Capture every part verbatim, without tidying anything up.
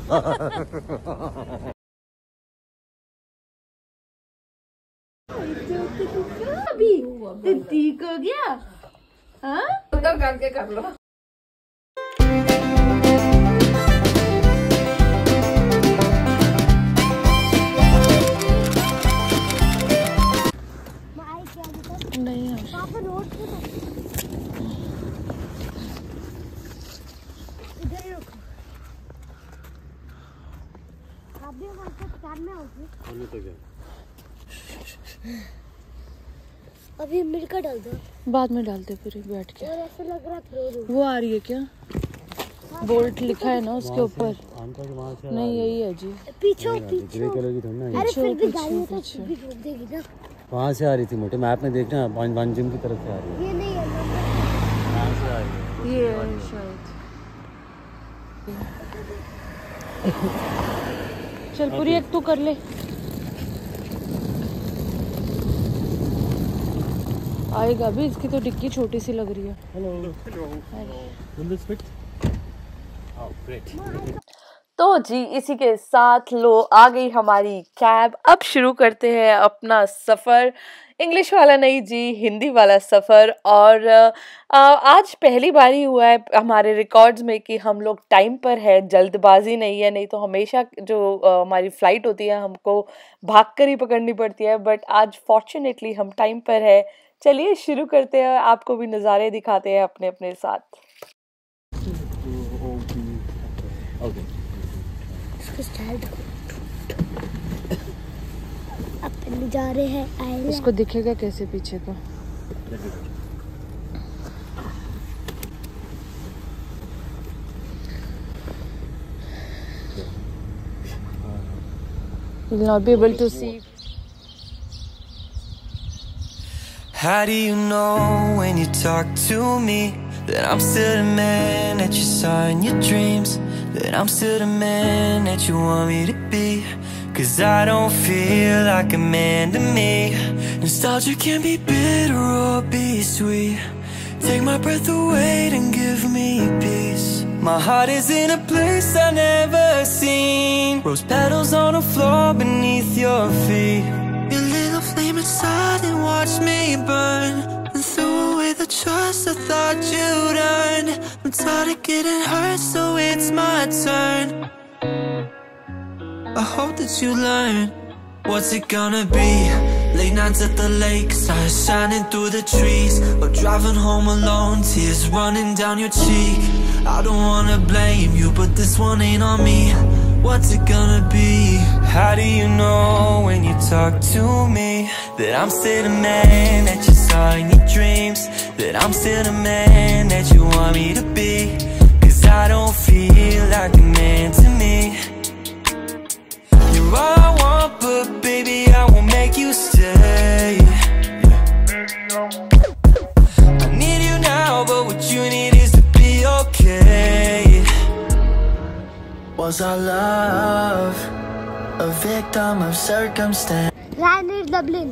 अभी ठीक हो गया। हाँ उधर करके कर लो। नहीं रोड इधर ही रुको। आप भी हमारे साथ कार में आओगे? तो क्या अभी मिलकर डाल दो, बाद में डालते फिर बैठ के। और ऐसा लग रहा है वो आ रही है क्या? बोल्ट लिखा है ना उसके ऊपर। नहीं यही है जी। पीछे पीछे अरे फिर भी गाड़ी तो भी रोक देगी ना। वहाँ से आ रही थी मोटे मैप में देखना, बांजिम की तरफ से आ रही है। ये नहीं है यहाँ से आ रही है। ये है शायद। चल पूरी एक तू कर ले। आएगा भी, इसकी तो डिक्की छोटी सी लग रही है। Hello hello. तो जी इसी के साथ लो आ गई हमारी कैब। अब शुरू करते हैं अपना सफ़र। इंग्लिश वाला नहीं जी, हिंदी वाला सफ़र। और आ, आज पहली बार ही हुआ है हमारे रिकॉर्ड्स में कि हम लोग टाइम पर है, जल्दबाजी नहीं है। नहीं तो हमेशा जो आ, हमारी फ़्लाइट होती है हमको भाग कर ही पकड़नी पड़ती है, बट आज फॉर्चुनेटली हम टाइम पर है। चलिए शुरू करते हैं, आपको भी नज़ारे दिखाते हैं अपने अपने साथ। अपन जा रहे हैं। उसको दिखेगा कैसे पीछे का? You'll not be able to see. How do you know when you talk to me that I'm still the man that you saw in your dreams, that I'm still the man that you want me to be? Cause I don't feel like a man to me. Nostalgia can be bitter or be sweet. Take my breath away and give me peace. My heart is in a place I've never seen. Rose petals on the floor beneath your feet. Your little flame inside and watch me burn, and threw away the trust I thought you'd earned. I'm tired of getting hurt, so it's my turn. I hope that you learn. What's it gonna be? Late nights at the lake, stars shining through the trees, or driving home alone, tears running down your cheek. I don't wanna blame you, but this one ain't on me. What's it gonna be? How do you know when you talk to me that I'm still the man that you saw in your dreams, that I'm still the man that you want me to be? Cause I don't feel like a man to me. You're all I want, but baby I won't make you stay. I need you now, but what you need is to be okay. Was our love a victim of circumstance? Ryanair Dublin.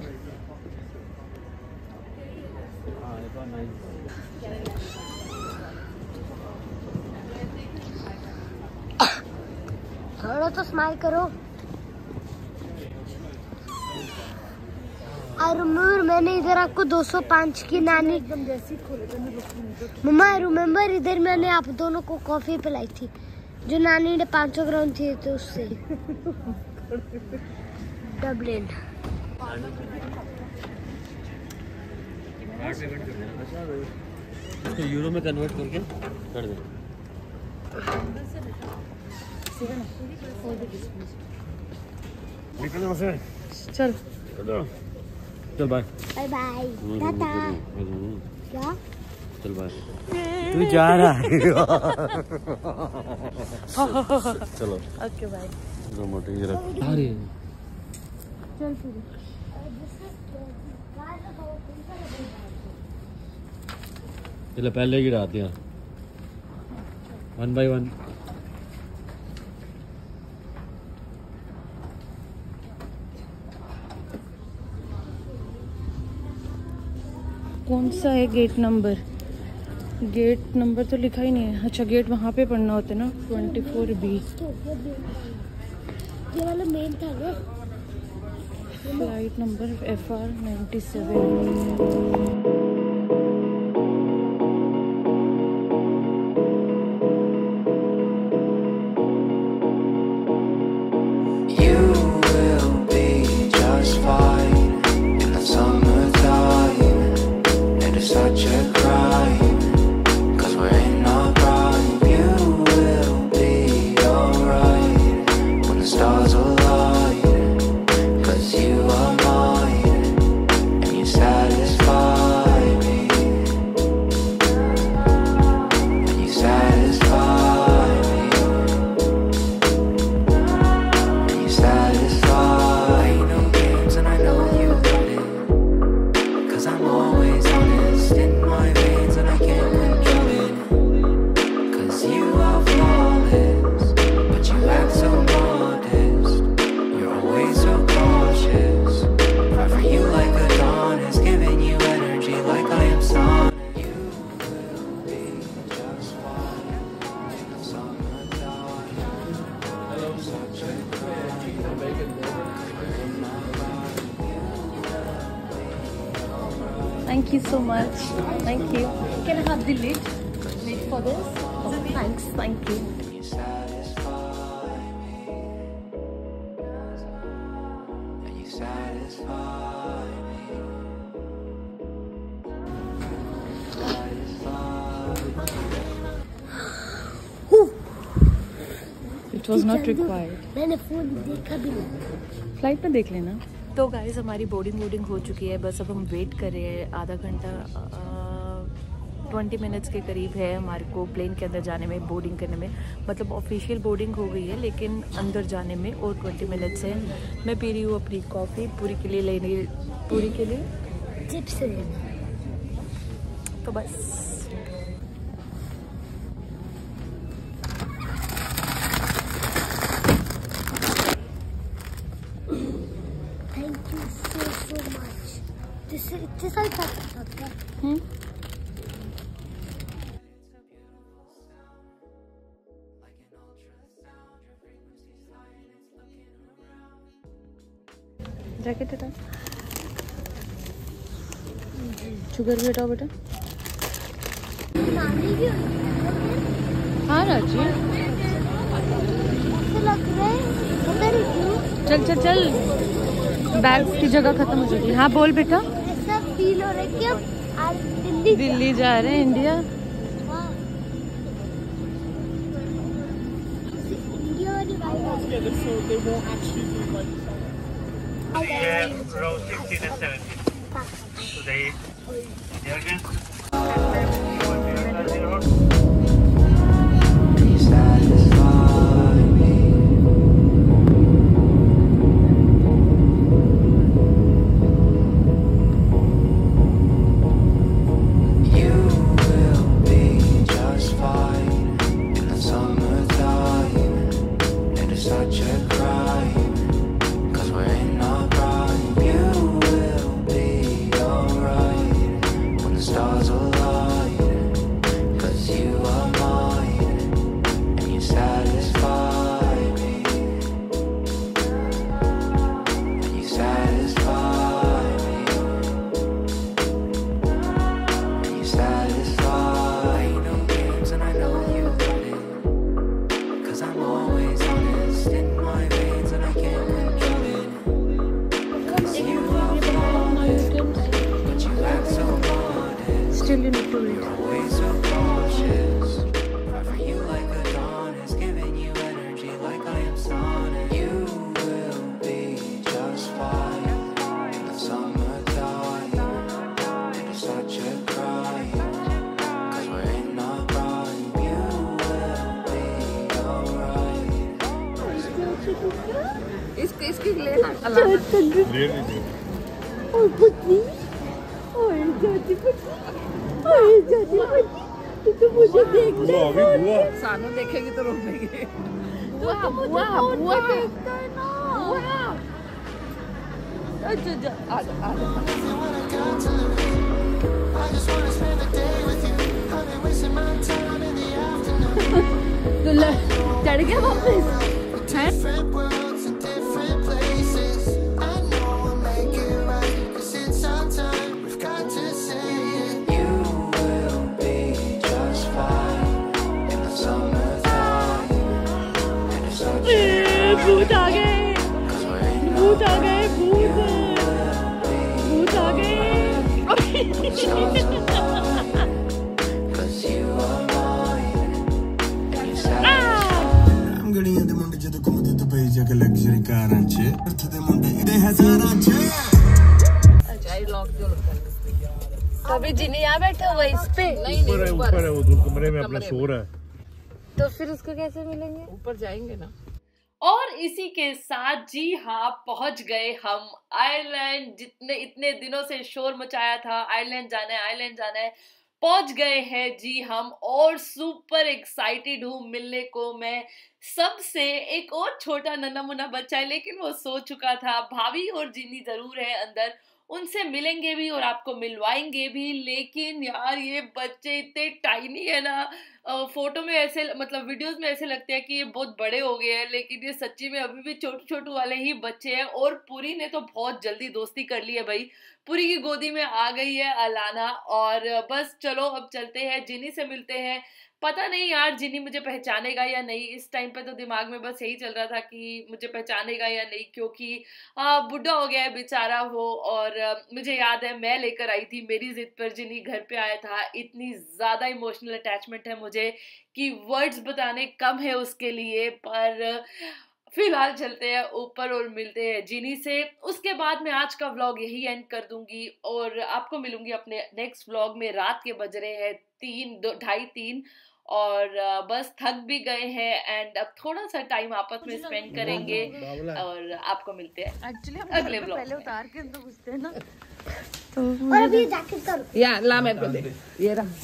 थोड़ा तो smile करो। I remember मैंने इधर आपको दो सौ पाँच की नानी एकदम जैसी मम्मा आई रिमेम्बर इधर मैंने आप दोनों को कॉफी पिलाई थी, जो नानी ने पाँच सौ ग्राम थी तो उससे। डबलिन इसको यूरो में कन्वर्ट करके कर दे। चल चल बाय बाय बाय टाटा। क्या चल बाय। तू जा रहा है? चलो ओके बाय। मोटी जरा आ रही है। चल फिर चलो पहले गिराते हैं वन बाय वन। कौन सा है गेट नंबर? गेट नंबर तो लिखा ही नहीं है। अच्छा गेट वहाँ पे पढ़ना होता है ना, ट्वेंटी फोर बी। ये वाला मेन था ना। Flight number F R ninety seven. Thank you so much. Thank you. Can I have the lid? Lid for this? Oh, thanks. Thank you. It was not required. मैंने phone देखा भी नहीं। Flight में देख लेना। तो गाइस हमारी boarding वोर्डिंग हो चुकी है, बस अब हम वेट कर रहे हैं। आधा घंटा ट्वेंटी मिनट्स के करीब है हमारे को प्लेन के अंदर जाने में, बोर्डिंग करने में। मतलब ऑफिशियल बोर्डिंग हो गई है लेकिन अंदर जाने में और ट्वेंटी मिनट्स है। मैं पी रही हूँ अपनी कॉफ़ी पूरी के लिए लेने, पूरी के लिए चिप्स लेना। तो बस इतने सारे पैकेट हैं। हम्म जैकेट हटा, शुगर भी हटाओ बेटा। नानी भी हाँ राजी, ऐसा लग रहा है उधर ही क्यों? चल चल चल, बैग्स की जगह खत्म हो जाएगी। हाँ बोल बेटा। ऐसा फील हो रहा है कि अब आज दिल्ली दिल्ली जा रहे हैं, इंडिया। हाँ। इंडिया वाली वाइब आ रही है। row sixteen and seventeen. So they, they are again. Still you need to wait. इसके इसके लेना ले लीजिए। और पत्नी और जाती पत्नी और जाती पत्नी तो मुझे देखना है। बुआ अभी बुआ सानू देखेगी तो रोएगी। बुआ बुआ बुआ देखता है ना। बुआ अच्छा अच्छा आ जा आ जा। चढ़ गया वापस है? भूत आ गए, भूत आ गए, भूत भूत आ गए। गलियां दे मुंडे जदों घुमदे दुबई जगह लग्जरी कारां च अर्थ दे मुंडे इदे हजारां च। अच्छा ये लॉक जो लगता है अभी जिनी यहाँ बैठा हुआ इस पे नहीं नहीं ऊपर है, वो दूर कमरे में अपना शोर है। तो फिर उसको कैसे मिलेंगे? ऊपर जाएंगे ना। और इसी के साथ जी हाँ पहुंच गए हम आयरलैंड। जितने इतने दिनों से शोर मचाया था आयरलैंड जाना है आयरलैंड जाना है, पहुंच गए हैं जी हम। और सुपर एक्साइटेड हूँ मिलने को मैं सबसे। एक और छोटा नन्हा मुन्ना बच्चा है लेकिन वो सो चुका था। भाभी और जिनी जरूर है अंदर, उनसे मिलेंगे भी और आपको मिलवाएंगे भी। लेकिन यार ये बच्चे इतने टाइनी है ना, फोटो में ऐसे मतलब वीडियोस में ऐसे लगते हैं कि ये बहुत बड़े हो गए हैं, लेकिन ये सच्ची में अभी भी छोटू छोटू वाले ही बच्चे हैं। और पुरी ने तो बहुत जल्दी दोस्ती कर ली है भाई, पुरी की गोदी में आ गई है अलाना। और बस चलो अब चलते हैं, जिनी से मिलते हैं। पता नहीं यार जिनी मुझे पहचानेगा या नहीं। इस टाइम पे तो दिमाग में बस यही चल रहा था कि मुझे पहचानेगा या नहीं, क्योंकि बुढ़ा हो गया है बेचारा वो। और आ, मुझे याद है मैं लेकर आई थी मेरी जिद पर, जिनी घर पे आया था। इतनी ज़्यादा इमोशनल अटैचमेंट है मुझे कि वर्ड्स बताने कम है उसके लिए। पर फिलहाल चलते हैं ऊपर और मिलते हैं जिनी से। उसके बाद मैं आज का व्लॉग यही एंड कर दूंगी और आपको मिलूंगी अपने नेक्स्ट व्लॉग में। रात के बज रहे हैं तीन दो ढाई तीन और बस थक भी गए हैं एंड अब थोड़ा सा टाइम आपस में स्पेंड करेंगे और आपको मिलते हैं एक्चुअली अगले व्लॉग। पहले उतार के अंदर घुसते हैं ना, तो और अभी जैकेट कर या ला मेरे को दे ये रहा।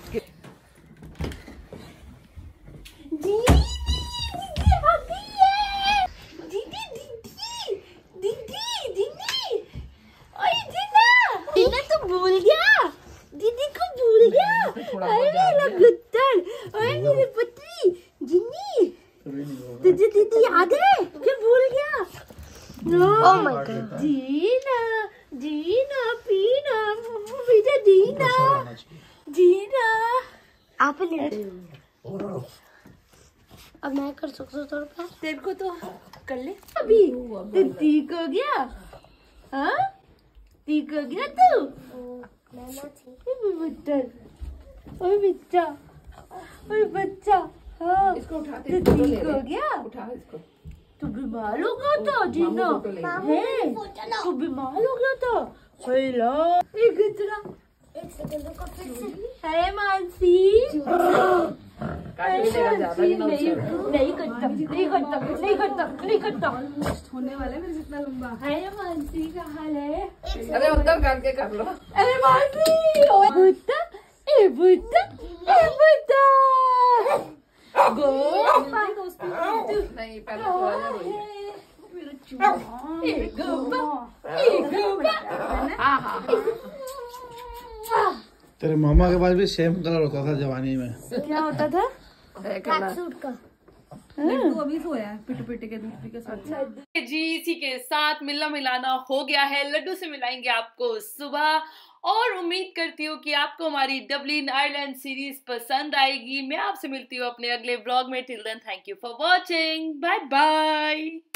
भूल गया, दीदी को भूल गया। अरे मेरा गुत्तर, अरे मेरी पुत्री जिन्नी, तुझे दीदी याद है क्या? भूल गया? Oh my God. जीना जीना पीना मुझे जीना जीना आप ले। अब मैं कर सकता हूँ थोड़ा, तेरे को तो कर ले अभी ठीक हो गया। हाँ ठीक हो गया तू? बच्चा ओए बच्चा ओए बच्चा, हाँ इसको उठाते ठीक हो गया। उठा इसको। तू बीमार हो गया था जीना है, तू बीमार हो गया था। हेलो एक इतना एक सेकंड रुको फिर से। अरे मानसी नहीं नहीं करता नहीं करता नहीं करता नहीं करता होने वाले मेरे जितना लंबा। अरे मानसी का हाल है? अरे उधर करके कर लो। अरे मानसी बुट्टा ए बुट्टा ए बुट्टा गो नहीं पहले थोड़ा मेरा चूहा ए गोबा ए गोबा। हाँ हाँ तेरे मामा के पास भी सेम कलर होता था जवानी में। क्या होता था? सूट का। लड्डू अभी सोया है पिट पिट के दूसरी के साथ जी। इसी के साथ मिलना मिलाना हो गया है। लड्डू से मिलाएंगे आपको सुबह और उम्मीद करती हूँ कि आपको हमारी डबलिन आयरलैंड सीरीज पसंद आएगी। मैं आपसे मिलती हूँ अपने अगले व्लॉग में। Till then thank you for watching, bye bye.